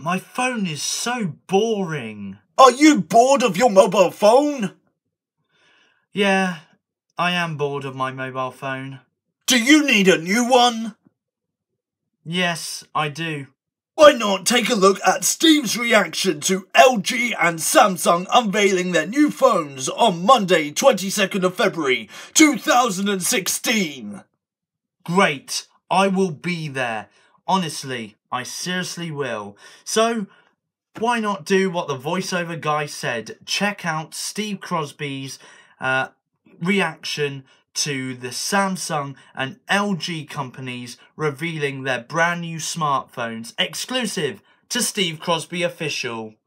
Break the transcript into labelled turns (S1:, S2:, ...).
S1: My phone is so boring.
S2: Are you bored of your mobile phone?
S1: Yeah, I am bored of my mobile phone.
S2: Do you need a new one?
S1: Yes, I do.
S2: Why not take a look at Steve's reaction to LG and Samsung unveiling their new phones on Monday, 22nd of February, 2016?
S1: Great, I will be there. Honestly, I seriously will. So, why not do what the voiceover guy said? Check out Steve Crosby's reaction to the Samsung and LG companies revealing their brand new smartphones, exclusive to Steve Crosby Official.